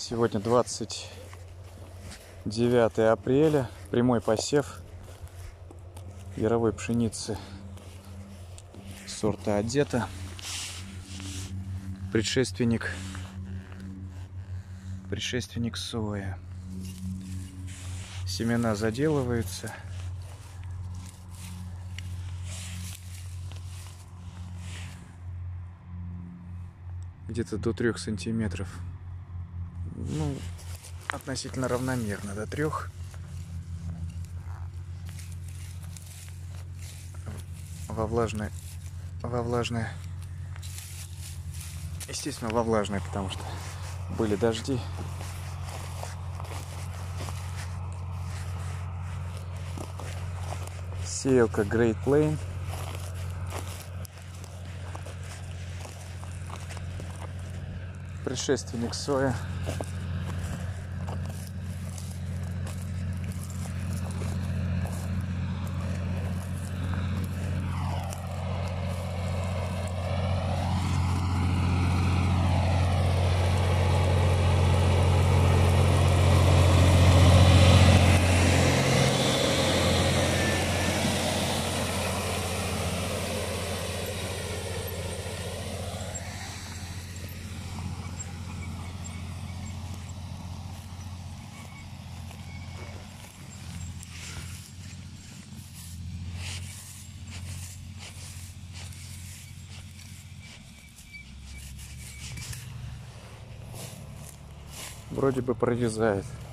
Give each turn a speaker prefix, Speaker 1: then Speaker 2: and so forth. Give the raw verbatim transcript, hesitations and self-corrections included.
Speaker 1: Сегодня двадцать девятое апреля. Прямой посев яровой пшеницы сорта Одета. Предшественник, предшественник сои. Семена заделываются. Где-то до трех сантиметров. Ну, относительно равномерно до трех. Во влажное, во влажное, естественно, во влажное, потому что были дожди. Сеялка Great Plain. Предшественник соя. Вроде бы прорезает.